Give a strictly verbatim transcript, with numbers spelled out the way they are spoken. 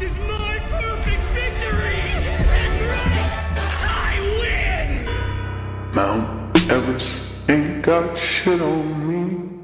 This is my perfect victory! That's right! I win! Mount Everest ain't got shit on me.